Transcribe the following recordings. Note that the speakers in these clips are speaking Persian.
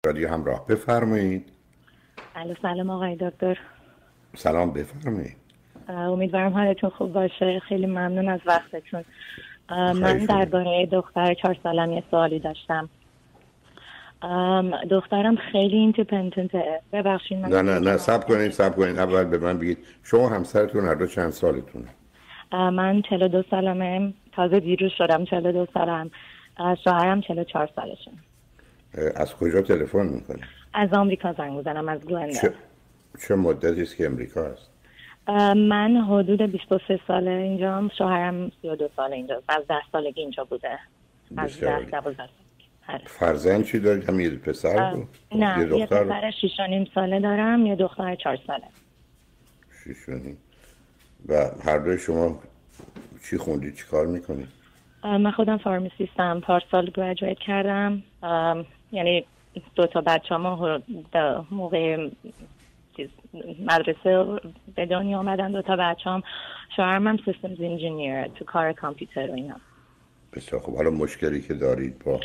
رادیو همراه. بفرمایید. سلام آقای دکتر. سلام، بفرمایید. امیدوارم حالتون خوب باشه. خیلی ممنون از وقتتون. من درباره دختر 4 سالم یه سوالی داشتم. دخترم خیلی ایندیپندنته. ببخشید من نه صبر کنید اول به من بگید شما همسرتون هر دو چند سالتونه؟ من 42 سالمه، تازه دیروز شدم 42 سالم. شوهرم 44 سالشه. از کجا تلفن میکنید؟ از آمریکا زنگ میزنم، از گلندن. چه مدتی است که امریکا هست؟ من حدود 23 ساله اینجام، شوهرم 32 ساله اینجاست. از 10 سالگی اینجا بوده. از 10-12 فرزند چی دارید؟ هم یه پسر بود؟ نه، یه پسر 6.5 ساله دارم، یه دختر 4 ساله. 6.5. و هر دوی شما چی خوندید؟ چی کار میکنید؟ من خودم فارماسیستم، پارسال گریجویت کردم. یعنی 2 تا بچه‌ها موقع مدرسه به دنیا آمدن. 2 تا بچه‌ام. شوهرم هم سیستمز انجینیر تو کار کامپیوتر و اینا. بسیار خب. حالا مشکلی که دارید با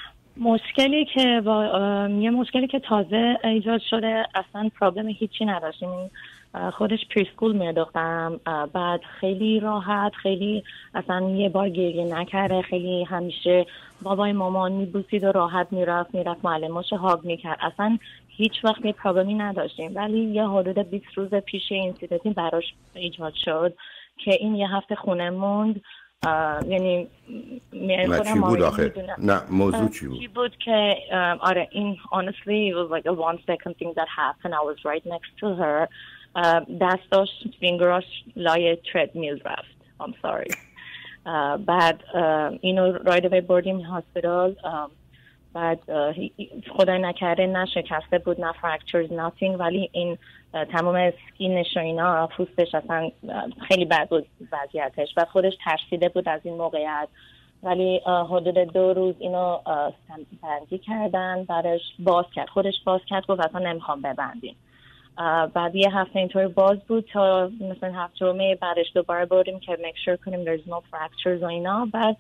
یه مشکلی که تازه ایجاد شده، اصلا پرابلم هیچی نداشتیم. خودش پریسکول میره دخترم، بعد خیلی راحت، خیلی اصلا یه بار گریه نکرده، خیلی همیشه بابای مامان میبوسید و راحت میرفت معلماشو هاگ میکرد، اصلا هیچ وقت یه پرابلمی نداشتیم. ولی یه حدود 20 روز پیش اینسیدنتی براش ایجاد شد که این یه هفته خونه موند. یعنی چی بود آخه؟ نه موضوع چی بود؟ چی بود که آره این honestly it was like a 1 second thing that happened. I was right next to her. دستاش فینگراش لای تردمیل رفت. I'm sorry. بعد اینو right away بردیم هاسپیتال. بعد خدای نکرده نه شکسته بود نه fractures nothing، ولی این تمام اسکینش و اینا، پوستش اصلا خیلی بد بود وضعیتش و خودش ترسیده بود از این موقعیت. ولی حدود 2 روز اینو بندی کردن، بعدش خودش باز کرد، گفت اصلا نمیخوام ببندیم. بعد یه هفته اینطور باز بود تا مثلا هفته بعدش دوباره بردیم که make sure کنیم there's no fractures و اینا. بعد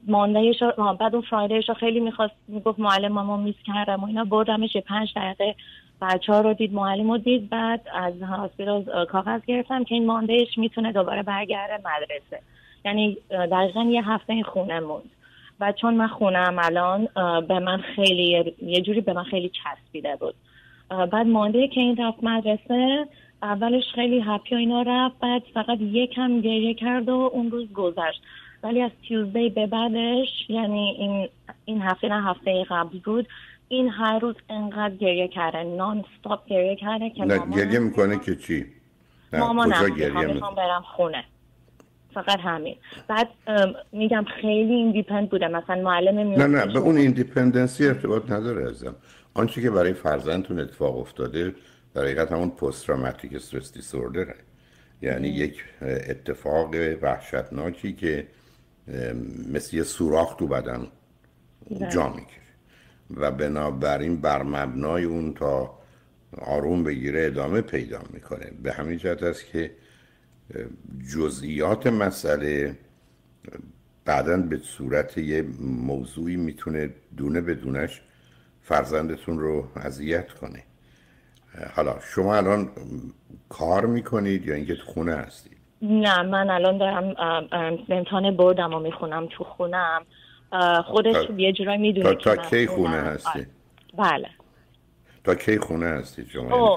بعد اون فرایدیش خیلی میگفت معلم ماما میس کردم و اینا، بردمش 5 دقیقه بچه‌ها رو دید، معلم رو دید، بعد از هاسپیتال کاغذ گرفتم که این ماندهش میتونه دوباره برگرده مدرسه. یعنی دقیقاً یه هفته این خونه موند. و چون من خونم الان به من خیلی یه جوری به من خیلی چسبیده بود. بعد مانده که این رفت مدرسه، اولش خیلی هپی و اینا رفت، بعد فقط یکم گریه کرد و اون روز گذشت. ولی از تیوزدی به بعدش، یعنی این هفته قبل بود، این هر روز انقدر گریه کرده، نان استاپ گریه کرده که نه گریه میکنه که چی؟ مامانم میخوام برم خونه، فقط همین. بعد میگم خیلی ایندیپندنت بوده، مثلا معلم نه به اون ایندیپندنسی ارتباط نداره ازم. آنچه که برای فرزندتون اتفاق افتاده در حقیقت همون پست تروماتیک استرس دیسوردره. یعنی یک اتفاق وحشتناکی که مثل یه سوراخ تو بدن جا میگیره و بنابراین بر مبنای اون تا آروم بگیره ادامه پیدا میکنه. به همین جهت است که جزئیات مسئله بعداً به صورت یه موضوعی میتونه دونه بدونش فرزندتون رو اذیت کنه. حالا شما الان کار میکنید یا اینکه تو خونه هستید؟ نه، من الان دارم امتحان بردم و میخونم تو خونم. خودش یه جورایی میدونه تا کی خونه هستی؟ بله. تا کی خونه هستید شما؟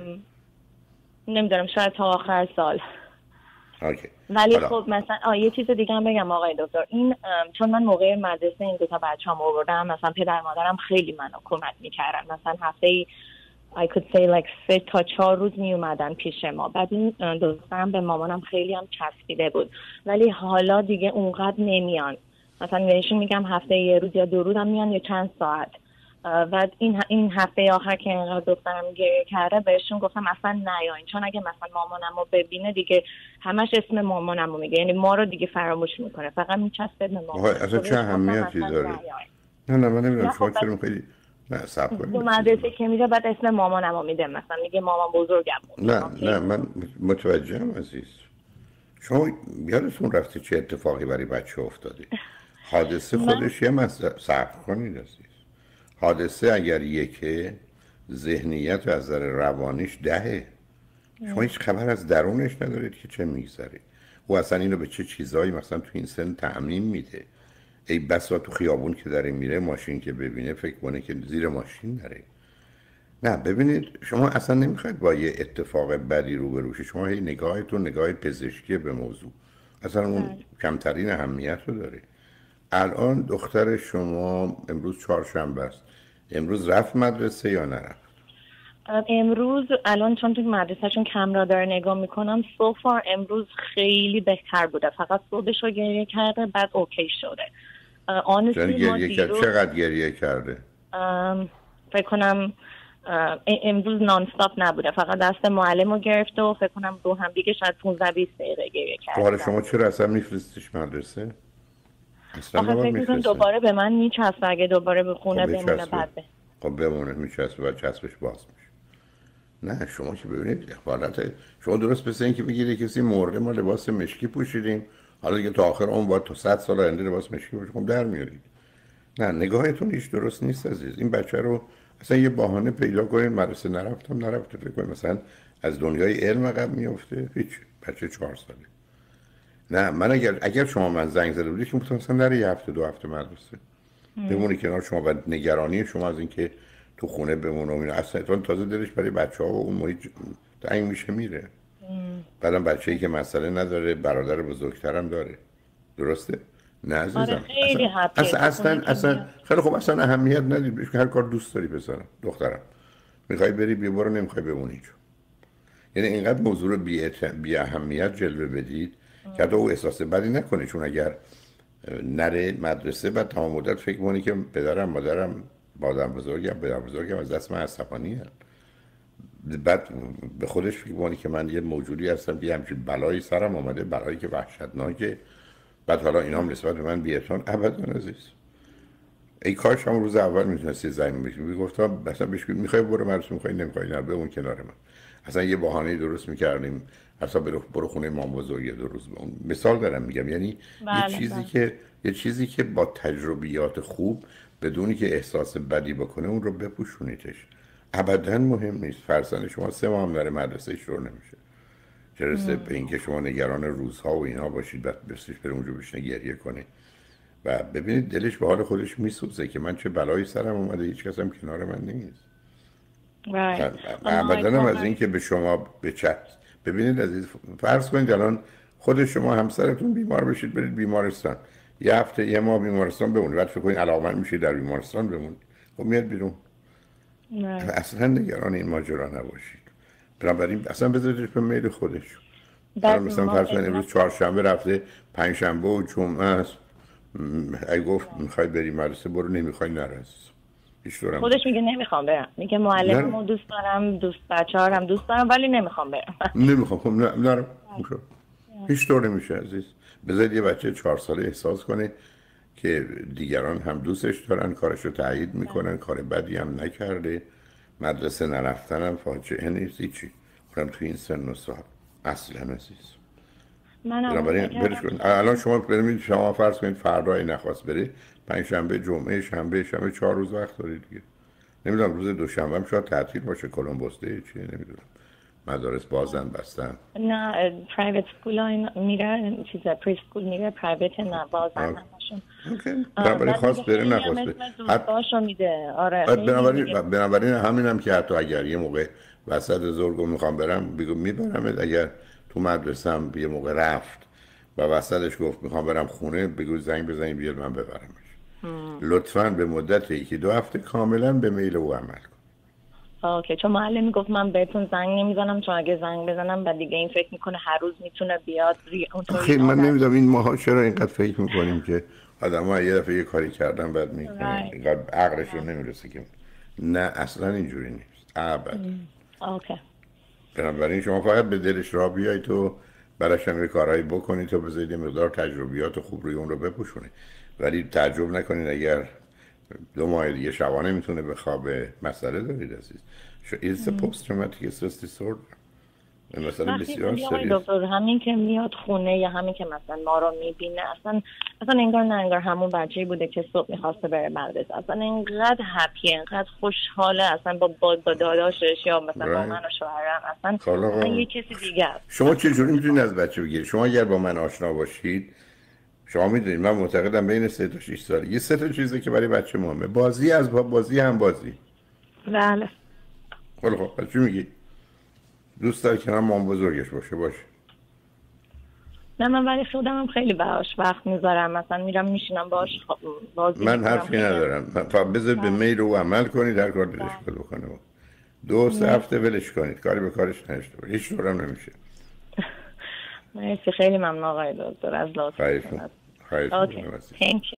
نمیدونم، شاید تا آخر سال. اوکی. ولی خب مثلا یه چیز دیگه هم بگم آقای دکتر، این چون من موقع مدرسه این 2 تا بچه‌ام آوردم، مثلا پدر مادرم خیلی منو کمک میکردن. مثلا هفته‌ای I could say like 3 تا 4 روز می اومدن پیش ما. بعد این دوستم به مامانم خیلی هم چسبیده بود، ولی حالا دیگه اونقدر نمیان. مثلا بهشون میگم هفته یه روز یا 2 روز هم میان یا چند ساعت. و این هفته آخر که اینقدر دخترم گریه کرده بهشون گفتم اصلا نیاین، چون اگه مثلا مامانم رو ببینه دیگه همش اسم مامانم رو میگه، یعنی ما رو دیگه فراموش میکنه، فقط میچسبه به مامان. اصلا چه اهمیتی داره؟ نه من نمیدونم شما چرا میخوایی صبر کنید. تو مدرسه که میره بعد اسم مامانم رو میده، مثلا میگه مامان بزرگم. نه من متوجهم عزیز. شما یادتون رفته چه اتفاقی برای بچه افتاده؟ حادثه خودش یه مسئله. صبر کنید عزیز. حادثه اگر یکه، ذهنیت از نظر روانیش 10. شما هیچ خبر از درونش ندارید که چه میگذره. او اصلا اینو به چه چیزایی مثلا تو این سن تعمیم میده. ای بسا تو خیابون که داره میره، ماشین که ببینه فکر کنه که زیر ماشین داره. نه ببینید، شما اصلا نمیخواید با یه اتفاق بدی روبرو شید. شما هی نگاهتون نگاه پزشکی به موضوع، اصلا اون کمترین اهمیت رو داره. الان دختر شما امروز چهارشنبه است، امروز رفت مدرسه یا نرفت؟ امروز الان چون تو مدرسهشون کمرا داره نگاه میکنم، سو فار امروز خیلی بهتر بوده. فقط صبحش رو گریه کرده، بعد اوکی شده. چقدر گریه کرده؟ فکر کنم امروز نان استاپ نبوده، فقط دست معلم رو گرفته و فکر کنم رو هم دیگه شاید 15-20 دقیقه گریه کرده. حالا شما چرا اصلا میفرستیش مدرسه؟ آخه فکر میکنم دوباره به من میچسبه، اگه دوباره به خونه بمونه بعد خب بمونه، میچسبه و چسبش باز میشه. نه شما که ببینید حالت شما درست مثل این که بگیری کسی مرده ما لباس مشکی پوشیدیم، حالا دیگه تا آخر اون باید تا 100 سال آینده لباس مشکی پوشیم در میارید. نه نگاهتون هیچ درست نیست عزیز. این بچه رو اصلا یه بهانه پیدا کنید، مدرسه نرفته فکر کنید مثلا از دنیای علم عقب میفته. هیچ بچه 4 ساله. نه من اگر شما من زنگ زده بودید که مثلا در یه هفته 2 هفته مدرسه بمونی کنار شما و نگرانی شما از اینکه تو خونه بمونه و اینا، اصلا تازه دلش برای بچه‌ها و اون محیط تنگ میشه میره. بعدم بچه‌ای که مسئله نداره، برادر بزرگترم داره. درسته؟ نه عزیزم. آره خیلی اصلا خیلی خوب، اصلا اهمیت ندید بهش که هر کار دوست داری پسرم دخترم. میخوای بری بیا برو، نمیخوای بمونی جو. یعنی اینقدر موضوع رو بی اهمیت جلوه بدید که حتی او احساس بدی نکنه، چون اگر نره مدرسه بعد تمام مدت فکر کنی که پدرم مادرم بادم بزرگم از دست من عصبانی هست. بعد به خودش فکر کنی که من یه موجودی هستم که همچین بلایی سرم آمده، بلایی که وحشتناکه، بعد حالا اینا هم نسبت به من بی‌احترام. ابدا عزیز. ای کاش هم روز اول میتونستی زنگ بزنی میگفتم مثلا بهش میخوای برو مدرسه، میخوای نمیخوای نه به اون کنار من. اصلا یه بهانه‌ای درست میکردیم، اصلا برو خونه مام بزرگ 2 روز. اون مثال دارم میگم، یعنی یه چیزی که با تجربیات خوب بدونی که احساس بدی بکنه اون رو بپوشونیدش. ابدا مهم نیست. فرزند شما 3 ماه هم داره مدرسه شروع نمیشه، چرا به اینکه شما نگران روزها و اینها باشید بعد بسیش بره اونجا بشینه گریه کنه و ببینید دلش به حال خودش میسوزه که من چه بلایی سرم اومده، هیچ کس هم کنار من نیست. ابدا هم از اینکه به شما ببینید عزیز، فرض کنید الان خود شما همسرتون بیمار بشید برید بیمارستان، یه هفته یه ماه بیمارستان بمونید، بعد فکر کنید علاقمند میشید در بیمارستان بمونید، خب میاد بیرون. اصلا نگران این ماجرا نباشید. بنابراین اصلا بذاریدش به میل خودش. مثلا فرض کنید امروز چهارشنبه رفته، پنجشنبه و جمعه است، اگه گفت میخوای بری مدرسه برو، نمیخوای نرس. خودش میگه نمیخوام برم، میگه معلممو دوست دارم، بچه‌ها هم دوست دارم ولی نمیخوام برم. نمیخوام. خب نرم. هیچ طور نمیشه عزیز. بذارید یه بچه 4 ساله احساس کنه که دیگران هم دوستش دارن، کارشو تایید میکنن، کار بدی هم نکرده، مدرسه نرفتن هم فاجعه نیست هیچی. اونم تو این سن و سال اصلا عزیز. الان شما فرض کنید فردای نخواست بره، پنجشنبه، جمعه، شنبه 4 روز وقت دارید دیگه. نمیدونم روز دوشنبه هم شاید تعطیل باشه، کلمبوس دی چیه نمیدونم، مدارس بازن بستن. نه پرایوت اسکول میره، چیزا پری اسکول میره، پرایوت نه بازن همشون. اوکی. بنابراین خواست بره نخواست بره. دوستاشو میده. آره. بنابراین همینم که حتی اگر یه موقع وسط زورگو میخوام برم بگو میبرم، اگر تو مدرسه‌ام یه موقع رفت و وسطش گفت میخوام برم خونه، بگو زنگ بزنید بیاد من ببرمش. لطفاً به مدت 1-2 هفته کاملا به میل او عمل کن. اوکی. چون معلم میگفت من بهتون زنگ نمیزنم، چون اگه زنگ بزنم بعد دیگه این فکر میکنه هر روز میتونه بیاد. خیلی من نمیدونم این ماها چرا اینقدر فکر میکنیم که آدم‌ها یه دفعه یه کاری کردن بعد میکنن اینقدر عقلش رو نمیرسه که نه اصلا اینجوری نیست ابدا. اوکی. بنابراین شما فقط به دلش راه بیایید و براش هم یه کارهایی بکنید تا بذارید یه مقدار تجربیات خوب روی اون رو بپوشونه. ولی تعجب نکنید اگر 2 ماه دیگه شبانه میتونه بخوابه، مسئله دارید عزیز. It's a post traumatic stress disorder. مثلا بسیار آقای دکتر همین که میاد خونه یا همین که مثلا ما رو میبینه اصلا انگار نه انگار همون بچه‌ای بوده که صبح میخواسته بره مدرسه. اصلا اینقدر هپی، اینقدر خوشحاله اصلا با داداشش یا مثلا با من و شوهرم. اصلا یه کسی دیگه است. شما چه جوری میتونید از بچه بگیرید؟ شما اگر با من آشنا باشید شما میدونید من معتقدم بین 3 تا 6 سال یه 3 تا چیزی که برای بچه مهمه. بازی از بازی هم بازی. بله. خب چی میگی؟ دوست داری که من مام بزرگش باشه. نه من ولی خودم هم خیلی باهاش وقت میذارم، مثلا میرم میشینم باهاش بازی من حرفی ندارم. تا بذار به میل او عمل کنید، در کار دلش بکنه. 2-3 هفته ولش کنید، کاری به کارش نشته باشه، هیچ طورم نمیشه. مرسی، خیلی ممنون آقای دکتر از لطفتون. خیلی